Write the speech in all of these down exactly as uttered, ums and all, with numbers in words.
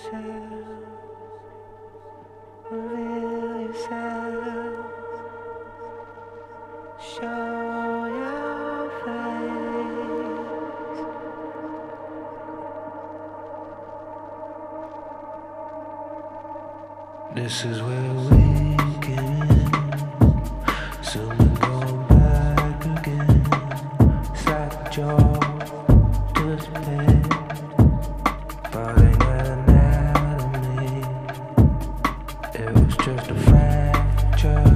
This is where we came in. Someone going back again. Slack jaw to the bed. Falling at anatomy. It was just a fracture.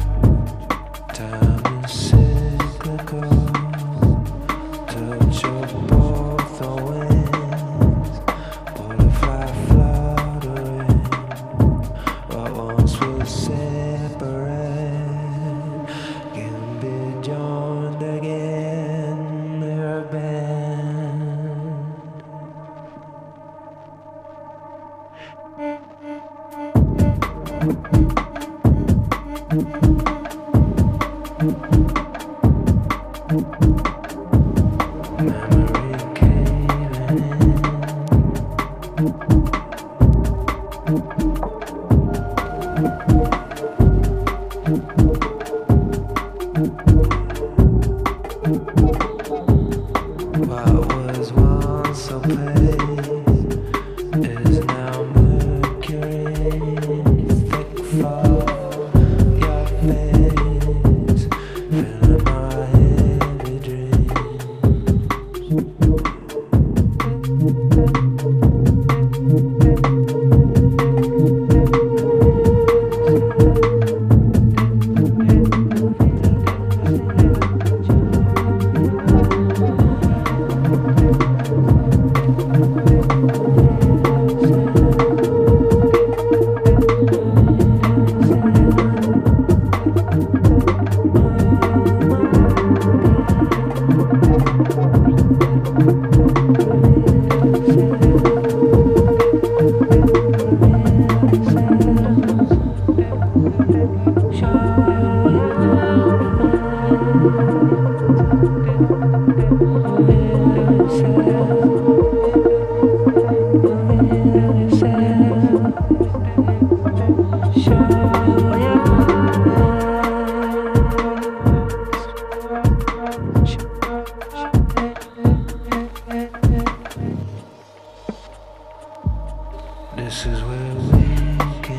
Time is cyclical. Touch of both the winds. Butterfly fluttering. What once was separate can be joined again. They're a band. Memory caving What was once opaque is now mercury. Thick fog, your face, filling my heavy dreams. This is where we can